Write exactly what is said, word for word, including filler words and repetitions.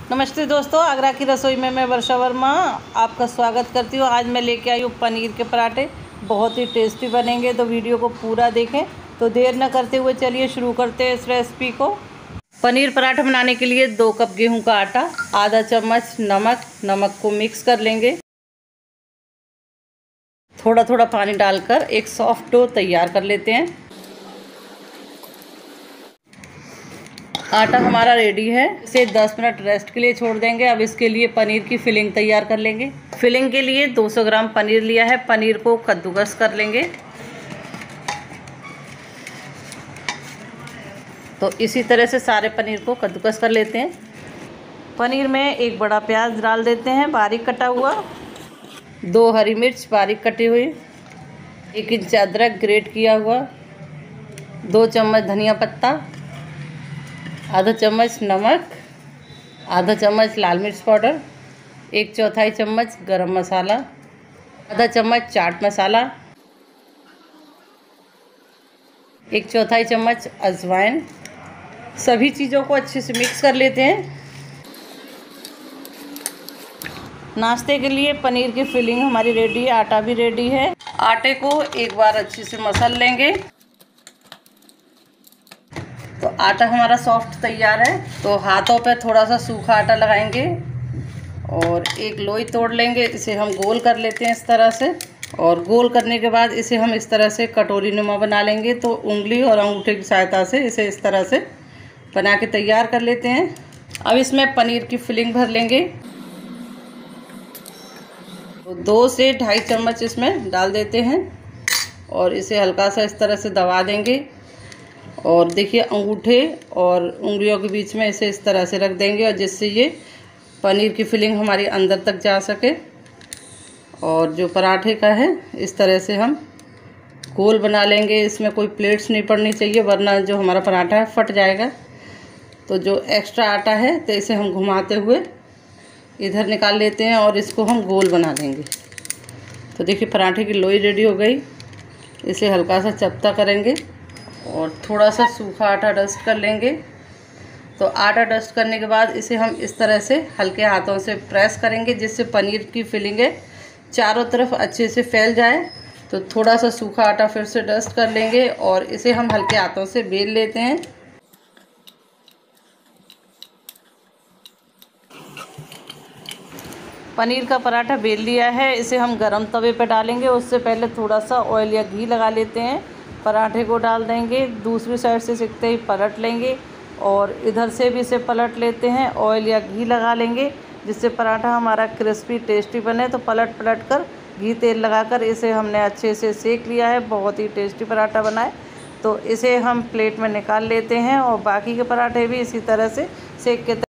नमस्ते दोस्तों, आगरा की रसोई में मैं वर्षा वर्मा आपका स्वागत करती हूँ। आज मैं लेके आई हूँ पनीर के पराठे। बहुत ही टेस्टी बनेंगे, तो वीडियो को पूरा देखें। तो देर न करते हुए चलिए शुरू करते हैं इस रेसिपी को। पनीर पराठा बनाने के लिए दो कप गेहूं का आटा, आधा चम्मच नमक नमक को मिक्स कर लेंगे। थोड़ा थोड़ा पानी डालकर एक सॉफ्ट डो तैयार कर लेते हैं। आटा हमारा रेडी है, इसे दस मिनट रेस्ट के लिए छोड़ देंगे। अब इसके लिए पनीर की फिलिंग तैयार कर लेंगे। फिलिंग के लिए दो सौ ग्राम पनीर लिया है। पनीर को कद्दूकस कर लेंगे। तो इसी तरह से सारे पनीर को कद्दूकस कर लेते हैं। पनीर में एक बड़ा प्याज डाल देते हैं बारीक कटा हुआ, दो हरी मिर्च बारीक कटी हुई, एक इंच अदरक ग्रेट किया हुआ, दो चम्मच धनिया पत्ता, आधा चम्मच नमक, आधा चम्मच लाल मिर्च पाउडर, एक चौथाई चम्मच गरम मसाला, आधा चम्मच चाट मसाला, एक चौथाई चम्मच अजवाइन। सभी चीज़ों को अच्छे से मिक्स कर लेते हैं। नाश्ते के लिए पनीर की फिलिंग हमारी रेडी है, आटा भी रेडी है। आटे को एक बार अच्छे से मसल लेंगे। तो आटा हमारा सॉफ्ट तैयार है। तो हाथों पे थोड़ा सा सूखा आटा लगाएंगे और एक लोई तोड़ लेंगे। इसे हम गोल कर लेते हैं इस तरह से, और गोल करने के बाद इसे हम इस तरह से कटोरी नुमा बना लेंगे। तो उंगली और अंगूठे की सहायता से इसे इस तरह से बना के तैयार कर लेते हैं। अब इसमें पनीर की फिलिंग भर लेंगे। तो दो से ढाई चम्मच इसमें डाल देते हैं और इसे हल्का सा इस तरह से दबा देंगे। और देखिए, अंगूठे और उंगलियों के बीच में इसे इस तरह से रख देंगे, और जिससे ये पनीर की फिलिंग हमारी अंदर तक जा सके। और जो पराठे का है, इस तरह से हम गोल बना लेंगे। इसमें कोई प्लेट्स नहीं पड़नी चाहिए, वरना जो हमारा पराठा है फट जाएगा। तो जो एक्स्ट्रा आटा है, तो इसे हम घुमाते हुए इधर निकाल लेते हैं और इसको हम गोल बना लेंगे। तो देखिए, पराठे की लोई रेडी हो गई। इसे हल्का सा चपटा करेंगे और थोड़ा सा सूखा आटा डस्ट कर लेंगे। तो आटा डस्ट करने के बाद इसे हम इस तरह से हल्के हाथों से प्रेस करेंगे, जिससे पनीर की फिलिंग है चारों तरफ अच्छे से फैल जाए। तो थोड़ा सा सूखा आटा फिर से डस्ट कर लेंगे और इसे हम हल्के हाथों से बेल लेते हैं। पनीर का पराठा बेल लिया है। इसे हम गरम तवे पर डालेंगे। उससे पहले थोड़ा सा ऑयल या घी लगा लेते हैं। पराठे को डाल देंगे, दूसरी साइड से सिकते ही पलट लेंगे और इधर से भी इसे पलट लेते हैं। ऑयल या घी लगा लेंगे, जिससे पराठा हमारा क्रिस्पी टेस्टी बने। तो पलट पलट कर घी तेल लगाकर इसे हमने अच्छे से सेक लिया है। बहुत ही टेस्टी पराठा बना है। तो इसे हम प्लेट में निकाल लेते हैं और बाकी के पराठे भी इसी तरह से सेक के